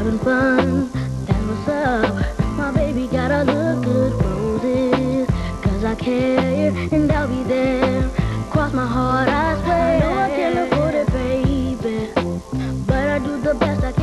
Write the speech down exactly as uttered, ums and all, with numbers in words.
having fun, that's what's up. My baby gotta look good, roses, cause I care and I'll be there. Cross my heart, I swear. I know I can't afford it, baby, but I do the best I can.